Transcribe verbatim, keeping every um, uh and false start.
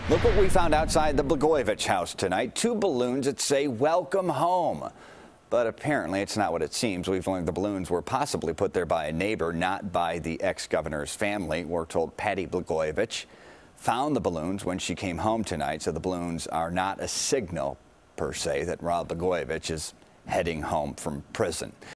Look what we found outside the Blagojevich house tonight. Two balloons that say welcome home. But apparently it's not what it seems. We've learned the balloons were possibly put there by a neighbor, not by the ex-governor's family. We're told Patty Blagojevich found the balloons when she came home tonight. So the balloons are not a signal per se that Rob Blagojevich is heading home from prison.